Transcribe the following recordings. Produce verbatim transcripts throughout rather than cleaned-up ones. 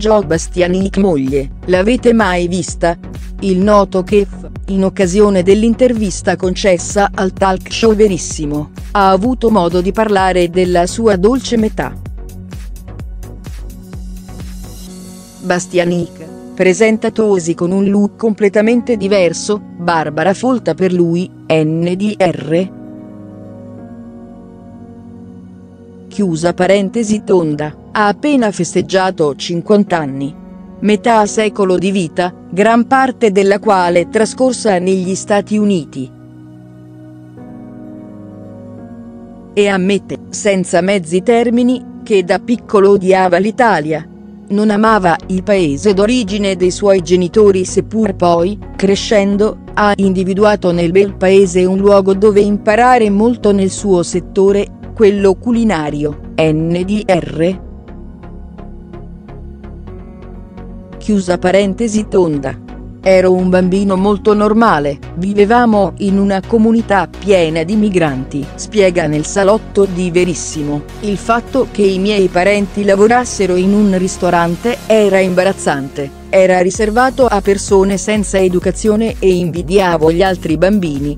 Jo Bastianic moglie, l'avete mai vista? Il noto Kev, in occasione dell'intervista concessa al talk show Verissimo, ha avuto modo di parlare della sua dolce metà. Bastianic, presentatosi con un look completamente diverso, Barbara folta per lui, N D R. Chiusa parentesi tonda, ha appena festeggiato cinquanta anni. Metà secolo di vita, gran parte della quale trascorsa negli Stati Uniti. E ammette, senza mezzi termini, che da piccolo odiava l'Italia. Non amava il paese d'origine dei suoi genitori, seppur poi, crescendo, ha individuato nel bel paese un luogo dove imparare molto nel suo settore, quello culinario, N D R. Chiusa parentesi tonda. Ero un bambino molto normale, vivevamo in una comunità piena di migranti, spiega nel salotto di Verissimo. Il fatto che i miei parenti lavorassero in un ristorante era imbarazzante, era riservato a persone senza educazione e invidiavo gli altri bambini.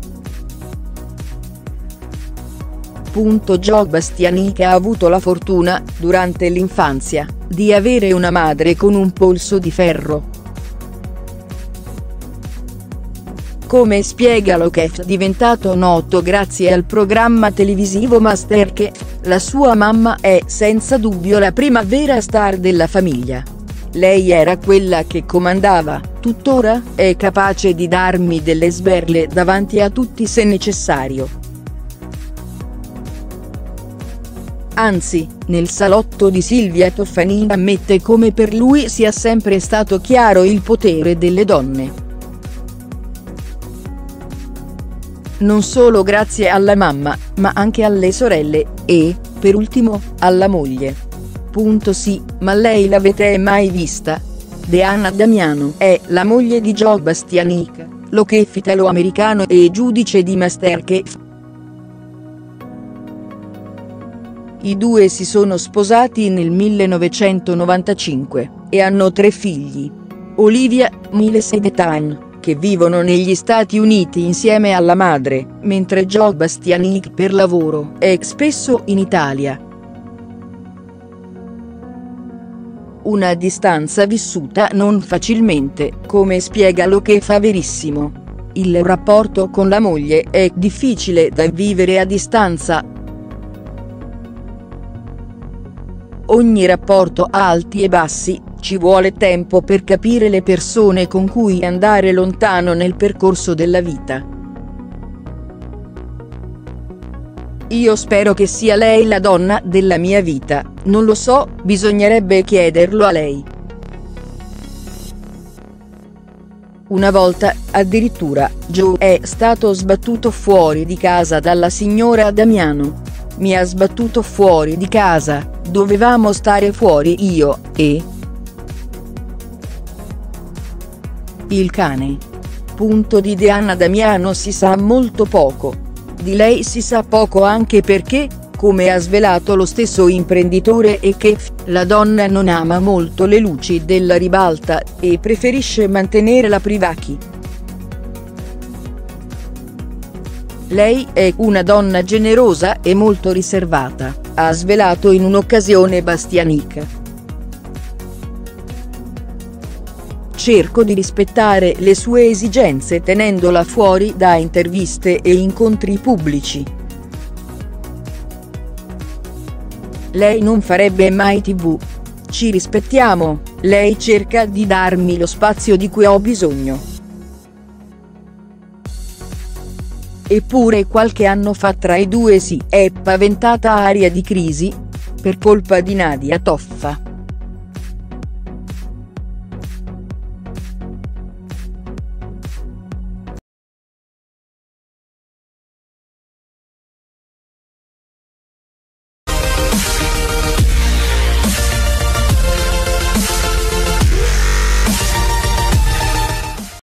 Jo Bastianic ha avuto la fortuna, durante l'infanzia, di avere una madre con un polso di ferro. Come spiega lo Kev, diventato noto grazie al programma televisivo MasterChef, la sua mamma è senza dubbio la prima vera star della famiglia. Lei era quella che comandava, tuttora è capace di darmi delle sberle davanti a tutti se necessario. Anzi, nel salotto di Silvia Toffanin ammette come per lui sia sempre stato chiaro il potere delle donne. Non solo grazie alla mamma, ma anche alle sorelle, e, per ultimo, alla moglie. Punto sì, ma lei l'avete mai vista? Deanna Damiano è la moglie di Jo Bastianic, lo chef italo-americano e giudice di MasterChef. I due si sono sposati nel millenovecentonovantacinque, e hanno tre figli. Olivia, Miles ed Ethan, che vivono negli Stati Uniti insieme alla madre, mentre Jo Bastianic per lavoro è spesso in Italia. Una distanza vissuta non facilmente, come spiega lo che fa Verissimo. Il rapporto con la moglie è difficile da vivere a distanza. Ogni rapporto ha alti e bassi, ci vuole tempo per capire le persone con cui andare lontano nel percorso della vita. Io spero che sia lei la donna della mia vita, non lo so, bisognerebbe chiederlo a lei. Una volta, addirittura, Joe è stato sbattuto fuori di casa dalla signora Damiano. Mi ha sbattuto fuori di casa. Dovevamo stare fuori io, e il cane. Punto di Deanna Damiano si sa molto poco. Di lei si sa poco anche perché, come ha svelato lo stesso imprenditore e che, la donna non ama molto le luci della ribalta, e preferisce mantenere la privati. Lei è una donna generosa e molto riservata, ha svelato in un'occasione Bastianic. Cerco di rispettare le sue esigenze tenendola fuori da interviste e incontri pubblici. Lei non farebbe mai tivù. Ci rispettiamo, lei cerca di darmi lo spazio di cui ho bisogno. Eppure qualche anno fa tra i due si è paventata aria di crisi, per colpa di Nadia Toffa.